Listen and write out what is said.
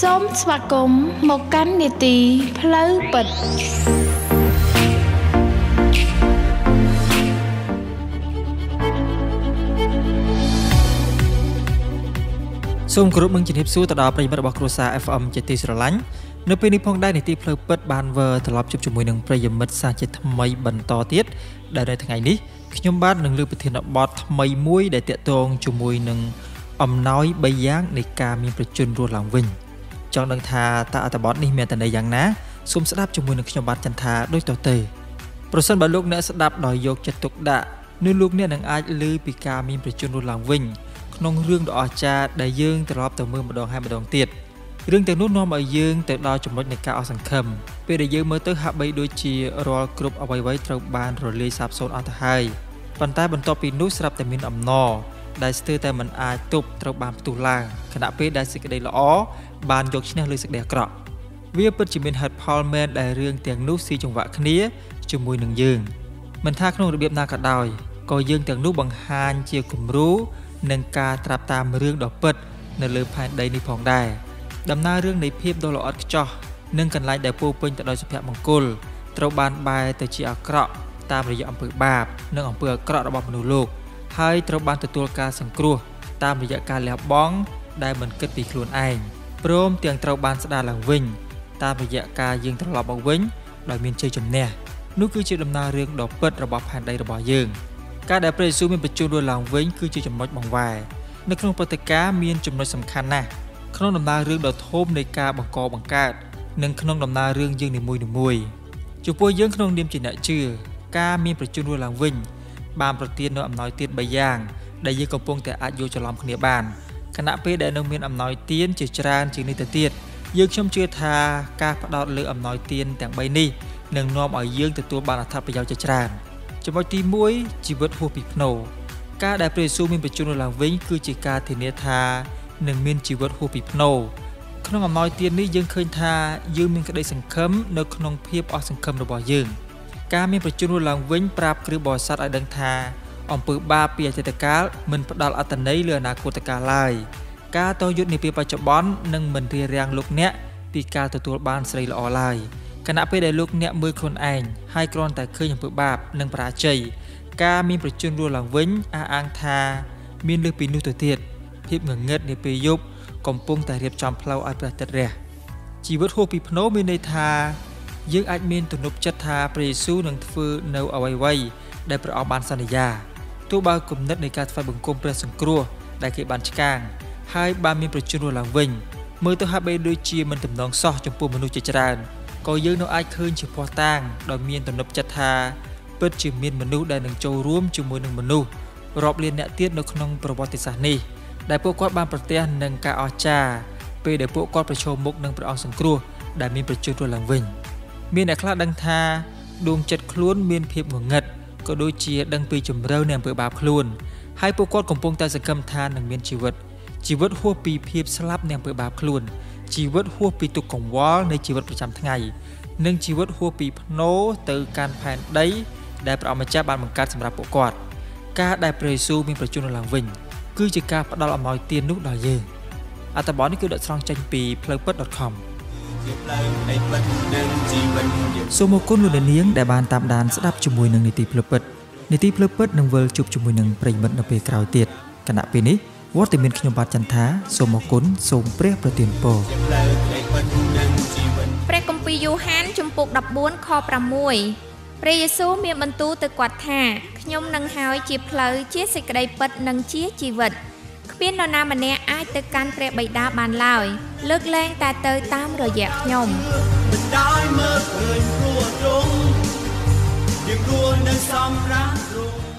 សូមស្វាគមន៍មកកាន់នីតិផ្លូវពិតសូមគោរពនឹងជំរាបសួរទៅដល់ប្រិយមិត្តរបស់គ្រួសារ FM ជាទីស្រឡាញ់នៅពេលនេះផងដែរនីតិផ្លូវពិតបានវិលត្រឡប់ជួបជាមួយនឹងប្រិយមិត្តសាជាថ្មីបន្តទៀតដែលនៅថ្ងៃនេះខ្ញុំបាទនឹងលើកប្រធានបទថ្មីមួយដែលតាក់ទងជាមួយនឹងអំណោយ3យ៉ាងនៃការមានប្រជជនរស់ឡើងវិញចង់ដឹងថាតើអត្ថបទនេះមានតន័យយ៉ាងណាសូមស្ដាប់ជាមួយនឹងខ្ញុំបាទចន្ទថាដូចតទៅប្រសិនបើលោកអ្នកស្ដាប់ដោយយកចិត្តទុកដាក់នោះលោកអ្នកនឹងអាចឮពីការមានប្រជជនរស់ឡើងវិញក្នុងរឿងដ៏អស្ចារ្យដែលយើងត្រឡប់ទៅមើលម្ដងហើយម្ដងទៀតរឿងទាំងនោះនាំឲ្យយើងទៅដល់ចំណុចនៃការអស់សង្ឃឹមពេលដែលយើងមើលទៅហាក់បីដូចជារាល់គ្រប់អ្វីៗត្រូវបានរលាយសាបសូន្យអស់ទៅហើយប៉ុន្តែបន្ទាប់ពីនោះស្រាប់តែមានអំណរដែលស្ទើរតែមិនអាចទប់ត្រូវបានផ្ទុះឡើងខណៈពេលដែលសេចក្តីល្អបានយកឈ្នះលើសេចក្តីអាក្រក់វាពិតជាមានហេតុផលមែនដែលរឿងទាំងនោះស៊ីចង្វាក់គ្នាជាមួយនឹងយើងមិនថាក្នុងរបៀបណាក៏ដោយក៏យើងទាំងនោះបង្ហាញជាគំរូនឹងការត្រាប់តាមរឿងដ៏ពិតនៅលើផែនដីនេះផងដែរដំណើររឿងនៃភាពដ៏ល្អឥតខ្ចោះនិងកន្លែងដែលពោពេញទៅដោយសុភមង្គលត្រូវបានបែរទៅជាអាក្រក់តាមរយៈអំពើបាបនិងអំពើអាក្រក់របស់មនុស្សលោកហើយត្រូវបានទទួលការសង្គ្រោះតាមរយៈការលះបង់ដែលមិនគិតពីខ្លួនឯងព្រមទាំងត្រូវបានស្ដារឡើងវិញតាមរយៈការយើងត្រឡប់មកវិញដោយមានជ័យជំនះនោះគឺជាដំណើររឿងដ៏ពិតរបស់ផែនដីរបស់យើងការដែលព្រះយេស៊ូវមានបញ្ជូនរស់ឡើងវិញគឺជាចំណុចបង្វែរនៅក្នុងព្រឹត្តិការណ៍មានចំណុចសំខាន់ណាស់ក្នុងដំណើររឿងដ៏ធំនៃការបង្កបង្កើតនិងក្នុងដំណើររឿងយើងនីមួយៗចំពោះយើងក្នុងនាមជាអ្នកជឿការមានបញ្ជូនរស់ឡើងវិញបានប្រទាននូវអំណោយទាន3យ៉ាងដែលយើងកំពុងតែអាចយល់ច្រឡំគ្នាបានខណៈពេលដែលនៅមានអំណោយទានជាច្រើនជាងនេះទៅទៀតយើងខ្ញុំជឿថាការផ្ដោតលើអំណោយទានទាំង3នេះនឹងនាំឲ្យយើងទទួលបានអត្ថប្រយោជន៍ជាច្រើនចំណុចទី1ជីវិតហួសពីភ្នោរការដែលព្រះយេស៊ូវមានបញ្ជូនរស់ឡើងវិញគឺជាការធានាថានឹងមានជីវិតហួសពីភ្នោរក្នុងអំណោយទាននេះយើងឃើញថាយើងមានក្តីសង្ឃឹមនៅក្នុងភាពអស់សង្ឃឹមរបស់យើងការមានបញ្ជូនរស់ឡើងវិញប្រាប់គ្រិស្តបរិស័ទឲ្យដឹងថាអំពើបាបពីអតីតកាលមិនផ្ដល់អត្ថន័យលើអនាគតកាលឡើយការតយុទ្ធនាពេលបច្ចុប្បន្ននឹងមិនរារាំងលោកអ្នកពីការទទួលបានស្រីល្អឡើយខណៈពេលដែលលោកអ្នកមើលខ្លួនឯងហើយគ្រាន់តែឃើញអំពើបាបនិងបរាជ័យការមានប្រជជនរស់ឡើងវិញអះអាងថាមានលើសពីនោះទៅទៀតភាពងងឹតនាពេលយប់កំពុងតែរៀបចំផ្លូវឲ្យព្រះអាទិត្យរះជីវិតហួសពីភ្នោរមានន័យថាយើងអាចមានទំនុកចិត្តថាព្រះយេស៊ូវនឹងធ្វើនៅអ្វីៗដែលព្រះអង្គបានសន្យាទោះបើគំនិតនៃការថ្វាយបង្គំព្រះសង្គ្រោះដែលគេបានឆ្កាងហើយបានមានប្រជជនរស់ឡើងវិញមើលទៅហាក់បីដូចជាមិនទំនងសោះចំពោះមនុស្សជាច្រើនក៏យើងនៅអាចឃើញជាភ័ស្តុតាងដោយមានទំនុកចិត្តថាពិតជាមានមនុស្សដែលនឹងចូលរួមជាមួយនឹងមនុស្សរាប់លានអ្នកទៀតនៅក្នុងប្រវត្តិសាស្ត្រនេះដែលពួកគាត់បានប្រទះនឹងការអស្ចារ្យពេលដែលពួកគាត់ប្រឈមមុខនឹងព្រះអង្គសង្គ្រោះដែលមានប្រជជនរស់ឡើងវិញមានអ្នកខ្លះដឹងថាដួងចិត្តខ្លួនមានភាពងងឹតក៏ដូចជាដឹងពីជំរឿនៃអំពើបាបខ្លួនហើយពួកគាត់កំពុងតែសង្ឃឹមថានឹងមានជីវិតហួសពីភាពស្លាប់នៃអំពើបាបខ្លួនជីវិតហួសពីទុក្ខកង្វល់នៃជីវិតប្រចាំថ្ងៃនិងជីវិតហួសពីភ្នោរទៅកាន់ផែនដីដែលព្រះអង្គម្ចាស់បានបង្កើតសម្រាប់ពួកគាត់ការដែលព្រះយេស៊ូវមានប្រជញ្ញឡើងវិញគឺជាការផ្ដល់អំណោយទាននោះដល់យើងអត្ថបទនេះគឺដកស្រង់ចេញពីផ្លូវពិត .com សូមអរគុណលោកនាងដែលបានតាមដានស្ដាប់ជាមួយនឹងនីតិផ្លូវពិតនឹងវិលជួបជាមួយនឹងប្រិយមិត្តនៅពេលក្រោយទៀតគណៈពេលនេះវត្តមានខ្ញុំបាទចន្ទថាសូមអរគុណសូមព្រះប្រទានពរព្រះគម្ពីរយ៉ូហានជំពូក14ខ6ព្រះយេស៊ូវមានបន្ទូលទៅគាត់ថាខ្ញុំនឹងហើយជាផ្លូវជាសេចក្តីពិតនិងជាជីវិតគ្មាននរណាម្នាក់អាចទៅកាន់ព្រះបិតាបានឡើយលើកលែងតែទៅតាមរយៈខ្ញុំមិនដោយមើលឃើញព្រោះទ្រង់យើងគួរនឹងសម្រាប់ទ្រង់